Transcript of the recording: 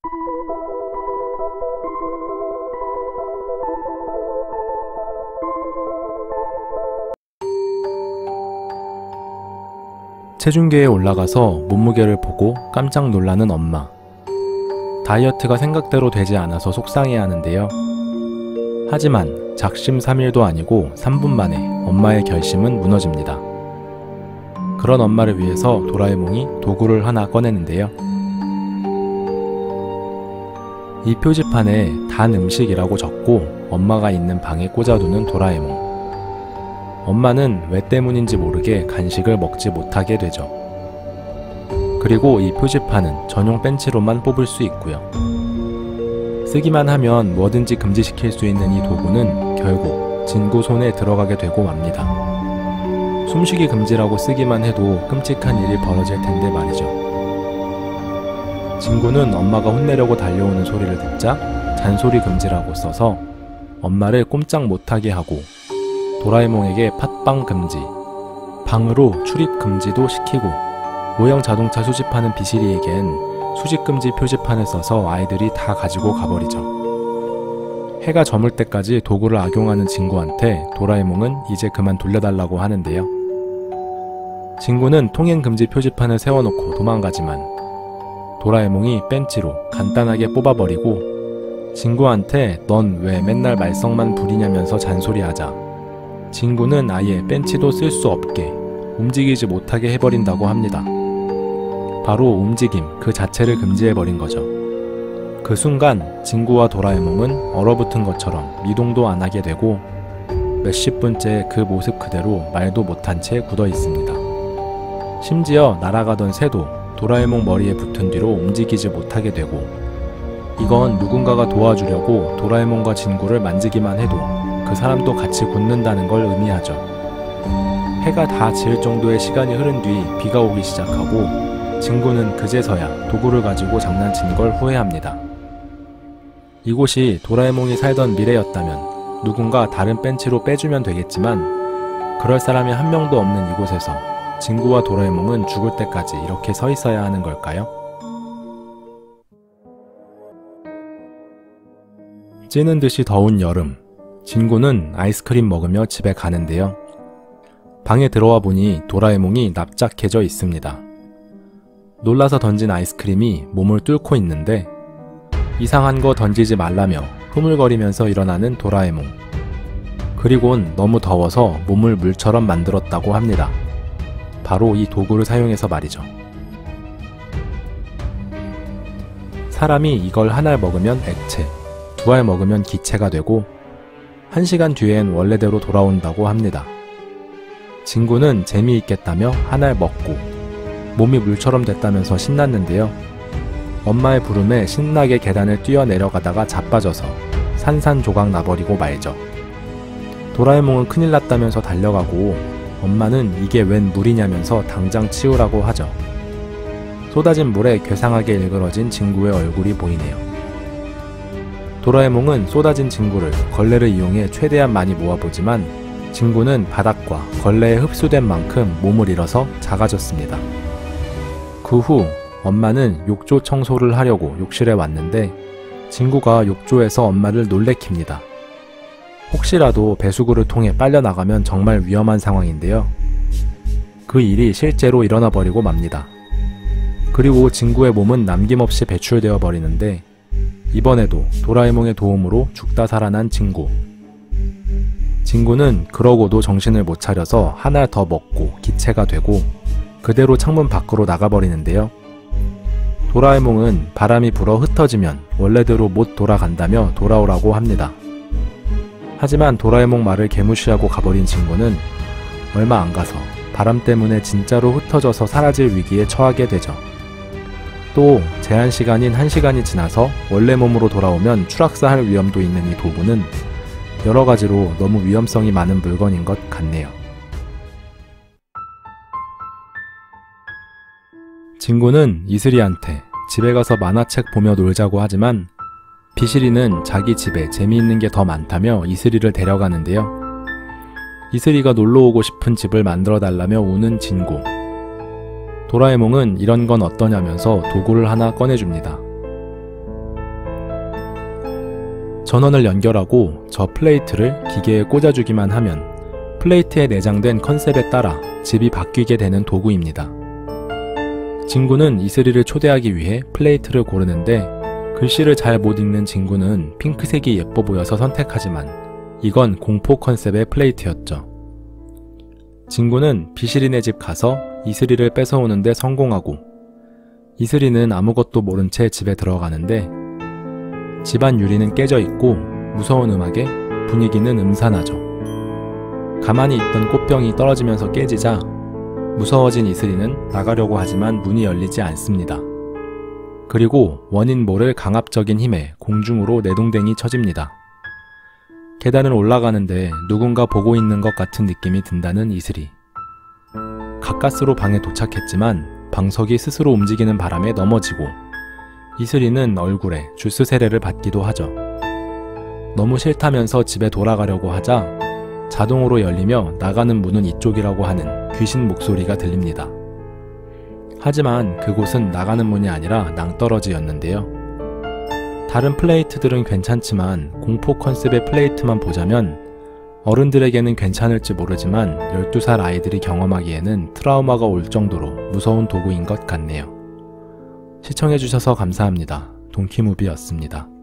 체중계에 올라가서 몸무게를 보고 깜짝 놀라는 엄마. 다이어트가 생각대로 되지 않아서 속상해 하는데요. 하지만 작심삼일도 아니고 3분 만에 엄마의 결심은 무너집니다. 그런 엄마를 위해서 도라에몽이 도구를 하나 꺼내는데요. 이 표지판에 단 음식이라고 적고 엄마가 있는 방에 꽂아두는 도라에몽. 엄마는 왜 때문인지 모르게 간식을 먹지 못하게 되죠. 그리고 이 표지판은 전용 벤치로만 뽑을 수 있고요. 쓰기만 하면 뭐든지 금지시킬 수 있는 이 도구는 결국 진구 손에 들어가게 되고 맙니다. 숨쉬기 금지라고 쓰기만 해도 끔찍한 일이 벌어질 텐데 말이죠. 진구는 엄마가 혼내려고 달려오는 소리를 듣자 잔소리 금지라고 써서 엄마를 꼼짝 못하게 하고 도라에몽에게 팟빵 금지, 방으로 출입 금지도 시키고 모형 자동차 수집하는 비실이에겐 수집 금지 표지판을 써서 아이들이 다 가지고 가버리죠. 해가 저물 때까지 도구를 악용하는 진구한테 도라에몽은 이제 그만 돌려달라고 하는데요. 진구는 통행 금지 표지판을 세워놓고 도망가지만 도라에몽이 벤치로 간단하게 뽑아버리고 진구한테 넌 왜 맨날 말썽만 부리냐면서 잔소리하자 진구는 아예 벤치도 쓸 수 없게 움직이지 못하게 해버린다고 합니다. 바로 움직임 그 자체를 금지해버린 거죠. 그 순간 진구와 도라에몽은 얼어붙은 것처럼 미동도 안 하게 되고 몇십 분째 그 모습 그대로 말도 못한 채 굳어 있습니다. 심지어 날아가던 새도 도라에몽 머리에 붙은 뒤로 움직이지 못하게 되고 이건 누군가가 도와주려고 도라에몽과 진구를 만지기만 해도 그 사람도 같이 굳는다는 걸 의미하죠. 해가 다 질 정도의 시간이 흐른 뒤 비가 오기 시작하고 진구는 그제서야 도구를 가지고 장난친 걸 후회합니다. 이곳이 도라에몽이 살던 미래였다면 누군가 다른 벤치로 빼주면 되겠지만 그럴 사람이 한 명도 없는 이곳에서 진구와 도라에몽은 죽을 때까지 이렇게 서 있어야 하는 걸까요? 찌는 듯이 더운 여름, 진구는 아이스크림 먹으며 집에 가는데요. 방에 들어와 보니 도라에몽이 납작해져 있습니다. 놀라서 던진 아이스크림이 몸을 뚫고 있는데 이상한 거 던지지 말라며 흐물거리면서 일어나는 도라에몽. 그리곤 너무 더워서 몸을 물처럼 만들었다고 합니다. 바로 이 도구를 사용해서 말이죠. 사람이 이걸 한 알 먹으면 액체, 두 알 먹으면 기체가 되고 1시간 뒤엔 원래대로 돌아온다고 합니다. 진구는 재미있겠다며 한 알 먹고 몸이 물처럼 됐다면서 신났는데요. 엄마의 부름에 신나게 계단을 뛰어내려가다가 자빠져서 산산조각 나버리고 말죠. 도라에몽은 큰일 났다면서 달려가고 엄마는 이게 웬 물이냐면서 당장 치우라고 하죠. 쏟아진 물에 괴상하게 일그러진 진구의 얼굴이 보이네요. 도라에몽은 쏟아진 진구를 걸레를 이용해 최대한 많이 모아보지만 진구는 바닥과 걸레에 흡수된 만큼 몸을 잃어서 작아졌습니다. 그 후 엄마는 욕조 청소를 하려고 욕실에 왔는데 진구가 욕조에서 엄마를 놀래킵니다. 혹시라도 배수구를 통해 빨려나가면 정말 위험한 상황인데요. 그 일이 실제로 일어나 버리고 맙니다. 그리고 진구의 몸은 남김없이 배출되어 버리는데 이번에도 도라에몽의 도움으로 죽다 살아난 진구. 진구는 그러고도 정신을 못 차려서 한 알 더 먹고 기체가 되고 그대로 창문 밖으로 나가버리는데요. 도라에몽은 바람이 불어 흩어지면 원래대로 못 돌아간다며 돌아오라고 합니다. 하지만 도라에몽 말을 개무시하고 가버린 진구는 얼마 안 가서 바람 때문에 진짜로 흩어져서 사라질 위기에 처하게 되죠. 또 제한 시간인 1시간이 지나서 원래 몸으로 돌아오면 추락사할 위험도 있는 이 도구는 여러 가지로 너무 위험성이 많은 물건인 것 같네요. 진구는 이슬이한테 집에 가서 만화책 보며 놀자고 하지만 비실이는 자기 집에 재미있는 게 더 많다며 이슬이를 데려가는데요. 이슬이가 놀러오고 싶은 집을 만들어 달라며 우는 진구. 도라에몽은 이런 건 어떠냐면서 도구를 하나 꺼내줍니다. 전원을 연결하고 저 플레이트를 기계에 꽂아주기만 하면 플레이트에 내장된 컨셉에 따라 집이 바뀌게 되는 도구입니다. 진구는 이슬이를 초대하기 위해 플레이트를 고르는데 글씨를 잘 못 읽는 진구는 핑크색이 예뻐 보여서 선택하지만 이건 공포 컨셉의 플레이트였죠. 진구는 비실이네 집 가서 이슬이를 뺏어오는데 성공하고 이슬이는 아무것도 모른 채 집에 들어가는데 집안 유리는 깨져 있고 무서운 음악에 분위기는 음산하죠. 가만히 있던 꽃병이 떨어지면서 깨지자 무서워진 이슬이는 나가려고 하지만 문이 열리지 않습니다. 그리고 원인 모를 강압적인 힘에 공중으로 내동댕이 쳐집니다. 계단을 올라가는데 누군가 보고 있는 것 같은 느낌이 든다는 이슬이. 가까스로 방에 도착했지만 방석이 스스로 움직이는 바람에 넘어지고 이슬이는 얼굴에 주스 세례를 받기도 하죠. 너무 싫다면서 집에 돌아가려고 하자 자동으로 열리며 나가는 문은 이쪽이라고 하는 귀신 목소리가 들립니다. 하지만 그곳은 나가는 문이 아니라 낭떠러지였는데요. 다른 플레이트들은 괜찮지만 공포 컨셉의 플레이트만 보자면 어른들에게는 괜찮을지 모르지만 12살 아이들이 경험하기에는 트라우마가 올 정도로 무서운 도구인 것 같네요. 시청해주셔서 감사합니다. 동키무비였습니다.